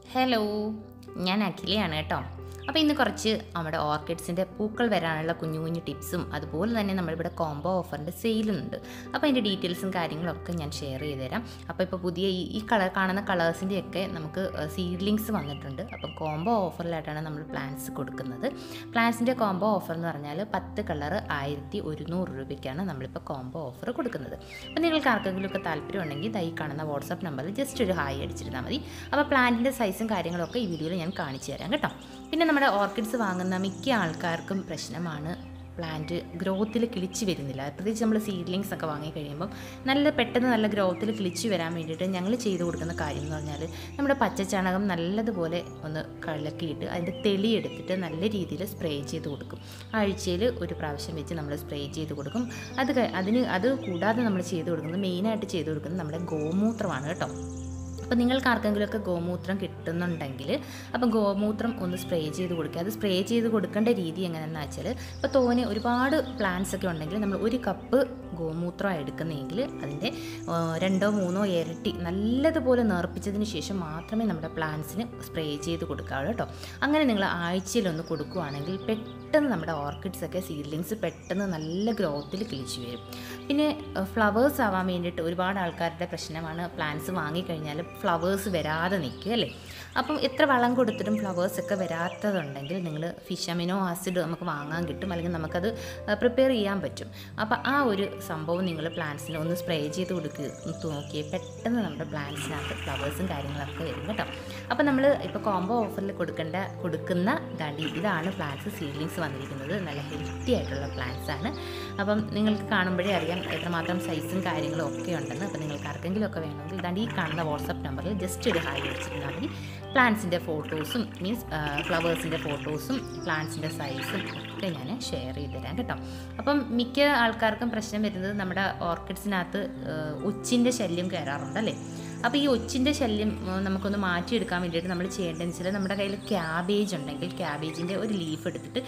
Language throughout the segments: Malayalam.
ഹലോ, ഞാൻ അഖിലയാണ് കേട്ടോ. അപ്പോൾ ഇന്ന് കുറച്ച് നമ്മുടെ ഓർക്കിഡ്സിൻ്റെ പൂക്കൾ വരാനുള്ള കുഞ്ഞു കുഞ്ഞു ടിപ്സും അതുപോലെ തന്നെ നമ്മളിവിടെ കോംബോ ഓഫറിൻ്റെ സെയിലുണ്ട്. അപ്പോൾ അതിൻ്റെ ഡീറ്റെയിൽസും കാര്യങ്ങളൊക്കെ ഞാൻ ഷെയർ ചെയ്ത് തരാം. അപ്പോൾ ഇപ്പോൾ പുതിയ ഈ കളർ കാണുന്ന കളേഴ്സിൻ്റെയൊക്കെ നമുക്ക് സീഡ്ലിങ്സ് വന്നിട്ടുണ്ട്. അപ്പം കോംബോ ഓഫറിലായിട്ടാണ് നമ്മൾ പ്ലാന്റ്സ് കൊടുക്കുന്നത്. പ്ലാന്റ്സിൻ്റെ കോംബോ ഓഫർ എന്ന് പറഞ്ഞാൽ 10 കളർ 1100 രൂപയ്ക്കാണ് നമ്മളിപ്പോൾ കോംബോ ഓഫർ കൊടുക്കുന്നത്. അപ്പോൾ നിങ്ങൾക്ക് ആർക്കെങ്കിലുമൊക്കെ താല്പര്യം ഉണ്ടെങ്കിൽ ഈ കാണുന്ന വാട്സാപ്പ് നമ്പറിൽ ജസ്റ്റ് ഒരു ഹായ് അടിച്ചിരുന്നാൽ മതി. അപ്പോൾ പ്ലാന്റിൻ്റെ സൈസും കാര്യങ്ങളൊക്കെ ഈ വീഡിയോയിൽ ഞാൻ കാണിച്ചു തരാം കേട്ടോ. പിന്നെ നമ്മുടെ ഓർക്കിഡ്സ് വാങ്ങുന്ന മിക്ക ആൾക്കാർക്കും പ്രശ്നമാണ് പ്ലാന്റ് ഗ്രോത്തിൽ കിളിച്ച് വരുന്നില്ല. പ്രത്യേകിച്ച് നമ്മൾ സീഡ്ലിങ്സ് ഒക്കെ വാങ്ങിക്കഴിയുമ്പം പെട്ടെന്ന് നല്ല ഗ്രോത്തിൽ കിളിച്ച് വരാൻ വേണ്ടിയിട്ട് ഞങ്ങൾ ചെയ്ത് കൊടുക്കുന്ന കാര്യം എന്ന് പറഞ്ഞാൽ നമ്മുടെ പച്ചച്ചാണകം നല്ലതുപോലെ ഒന്ന് കലക്കിയിട്ട് അതിൻ്റെ തെളി എടുത്തിട്ട് നല്ല രീതിയിൽ സ്പ്രേ ചെയ്ത് കൊടുക്കും. ആഴ്ചയിൽ ഒരു പ്രാവശ്യം വെച്ച് നമ്മൾ സ്പ്രേ ചെയ്ത് കൊടുക്കും. അത് കൂടാതെ നമ്മൾ ചെയ്ത് കൊടുക്കുന്നത് മെയിനായിട്ട് ചെയ്ത് കൊടുക്കുന്നത് നമ്മുടെ ഗോമൂത്രമാണ് കേട്ടോ. അപ്പോൾ നിങ്ങൾക്ക് ആർക്കെങ്കിലുമൊക്കെ ഗോമൂത്രം കിട്ടുന്നുണ്ടെങ്കിൽ അപ്പോൾ ഗോമൂത്രം ഒന്ന് സ്പ്രേ ചെയ്ത് കൊടുക്കുക. അത് സ്പ്രേ ചെയ്ത് കൊടുക്കേണ്ട രീതി എങ്ങനെയാണെന്ന് വെച്ചാൽ ഇപ്പോൾ ഒരുപാട് പ്ലാന്റ്സ് ഒക്കെ ഉണ്ടെങ്കിൽ നമ്മൾ 1 കപ്പ് ഗോമൂത്രമാണ് എടുക്കുന്നതെങ്കിൽ അതിൻ്റെ 2-3 ഇരട്ടി നല്ലതുപോലെ നേർപ്പിച്ചതിന് ശേഷം മാത്രമേ നമ്മുടെ പ്ലാന്റ്സിന് സ്പ്രേ ചെയ്ത് കൊടുക്കാവുള്ളൂ കേട്ടോ. അങ്ങനെ നിങ്ങൾ ആഴ്ചയിലൊന്ന് കൊടുക്കുകയാണെങ്കിൽ പെട്ടെന്ന് നമ്മുടെ ഓർക്കിഡ്സൊക്കെ സീഡ്ലിങ്സ് പെട്ടെന്ന് നല്ല ഗ്രോത്തിൽ കിളിച്ച് വരും. പിന്നെ ഫ്ലവേഴ്സ് ആവാൻ വേണ്ടിയിട്ട് ഒരുപാട് ആൾക്കാരുടെ പ്രശ്നമാണ് പ്ലാന്റ്സ് വാങ്ങിക്കഴിഞ്ഞാൽ ഫ്ലവേഴ്സ് വരാതെ നിൽക്കുക അല്ലേ. അപ്പം എത്ര വളം കൊടുത്തിട്ടും ഫ്ലവേഴ്സൊക്കെ വരാത്തതുണ്ടെങ്കിൽ നിങ്ങൾ ഫിഷ് അമിനോ ആസിഡ് നമുക്ക് വാങ്ങാൻ കിട്ടും, അല്ലെങ്കിൽ നമുക്കത് പ്രിപ്പയർ ചെയ്യാൻ പറ്റും. അപ്പോൾ ആ ഒരു സംഭവം നിങ്ങൾ പ്ലാന്റ്സിന് ഒന്ന് സ്പ്രേ ചെയ്ത് നോക്കിയേ പെട്ടെന്ന് നമ്മുടെ പ്ലാന്റ്സിനകത്ത് ഫ്ലവേഴ്സും കാര്യങ്ങളൊക്കെ വരും കേട്ടോ. അപ്പോൾ നമ്മൾ ഇപ്പോൾ കോംബോ ഓഫറിൽ കൊടുക്കുന്ന ഇതാണ് പ്ലാന്റ്സ് സീഡ്ലിങ്സ് വന്നിരിക്കുന്നത്. നല്ല ഹെൽത്തി ആയിട്ടുള്ള പ്ലാന്റ്സ് ആണ്. അപ്പം നിങ്ങൾക്ക് കാണുമ്പോഴേ അറിയാം എത്രമാത്രം സൈസും കാര്യങ്ങളും ഒക്കെ ഉണ്ടെന്ന്. അപ്പോൾ നിങ്ങൾക്ക് ആർക്കെങ്കിലും ഒക്കെ വേണമെങ്കിൽ ഈ കാണുന്ന വാട്സാപ്പ് നമ്പറിൽ ജസ്റ്റ് ഒരു ഹായ് അടിച്ചിരുന്നാൽ മതി. പ്ലാന്റ്സിൻ്റെ ഫോട്ടോസും ഫ്ലവേഴ്സിൻ്റെ ഫോട്ടോസും പ്ലാന്റ്സിൻ്റെ സൈസും ഒക്കെ ഞാൻ ഷെയർ ചെയ്ത് തരാം കേട്ടോ. അപ്പം മിക്ക ആൾക്കാർക്കും പ്രശ്നം വരുന്നത് നമ്മുടെ ഓർക്കിഡ്സിനകത്ത് ഒച്ചിൻ്റെ ശല്യം കയറാറുണ്ടല്ലേ. അപ്പോൾ ഈ ഒച്ചിൻ്റെ ശല്യം നമുക്കൊന്ന് മാറ്റിയെടുക്കാൻ വേണ്ടിയിട്ട് നമ്മൾ ചെയ്യേണ്ടതെന്ന് വെച്ചാൽ നമ്മുടെ കയ്യിൽ ക്യാബേജ് ഉണ്ടെങ്കിൽ ക്യാബേജിൻ്റെ ഒരു ലീഫ് എടുത്തിട്ട്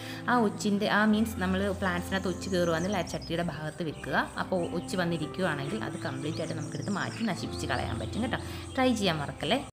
നമ്മൾ പ്ലാന്റ്സിനകത്ത് ഒച്ച് കയറുവാണെങ്കിൽ ആ ചട്ടിയുടെ ഭാഗത്ത് വെക്കുക. അപ്പോൾ ഒച്ച് വന്നിരിക്കുകയാണെങ്കിൽ അത് കംപ്ലീറ്റ് ആയിട്ട് നമുക്കെടുത്ത് മാറ്റി നശിപ്പിച്ച് കളയാൻ പറ്റും കേട്ടോ. ട്രൈ ചെയ്യാൻ മറക്കല്ലേ.